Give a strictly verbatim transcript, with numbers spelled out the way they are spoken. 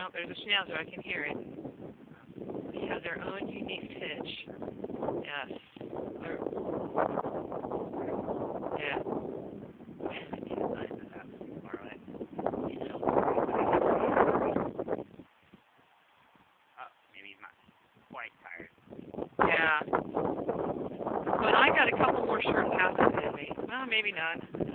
Oh, there's a schnauzer. I can hear it. They have their own unique pitch. Yes. They're, yeah. Maybe he's not quite tired. Yeah. But I got a couple more short passes in me. Well, maybe not.